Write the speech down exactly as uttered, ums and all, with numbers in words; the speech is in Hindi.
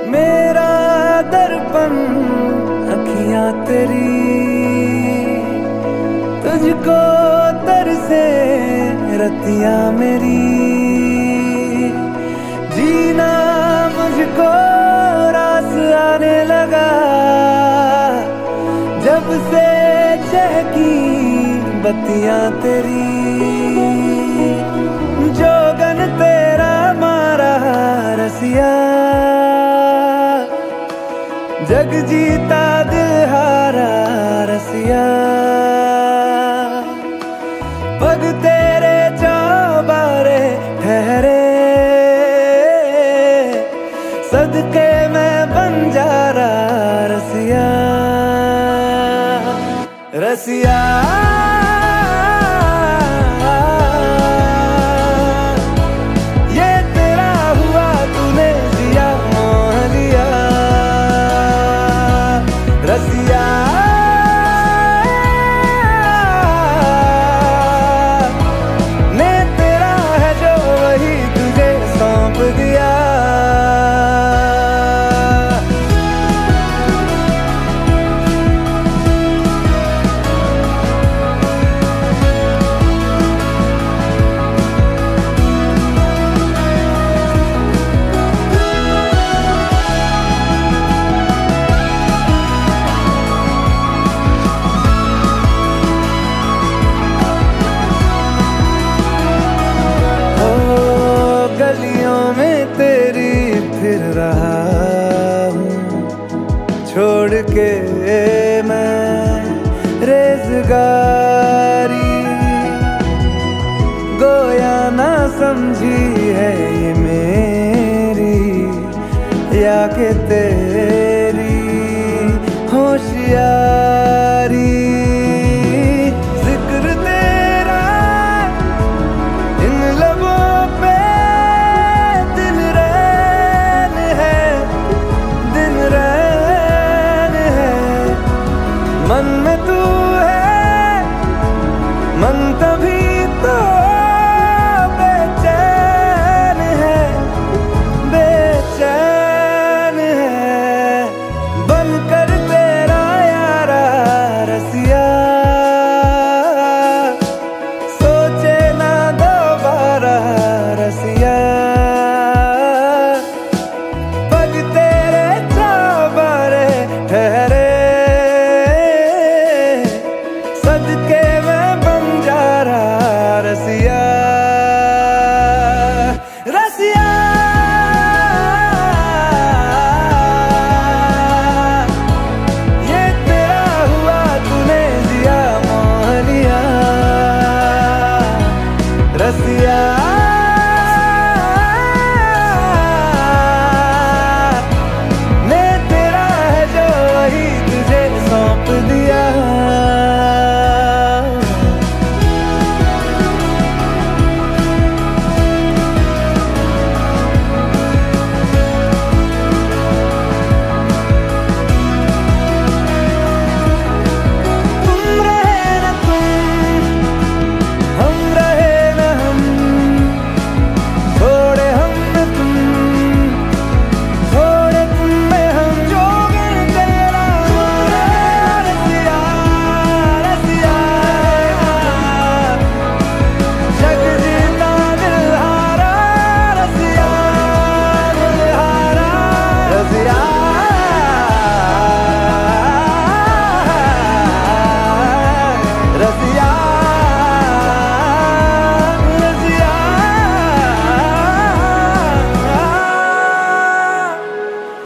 मेरा दर्पण अखियां तेरी, तुझको तरसे रतियां मेरी। जीना मुझको रास आने लगा, जब से चहकी बत्तियां तेरी। जोगन तेरा मारा रसिया, जग जीता दिल हारा रसिया। पग तेरे चौबारे ठहरे, सदके मैं बंजारा रसिया। रसिया ये तेरा हुआ, तूने जिया मोह लिया। रसिया ने तेरा है जो वही तुझे सौंप दिया। गलियों में तेरी फिर रहा हूँ, छोड़ के मैं रेज़गारी। गोया ना समझी है ये मेरी, या के तेरी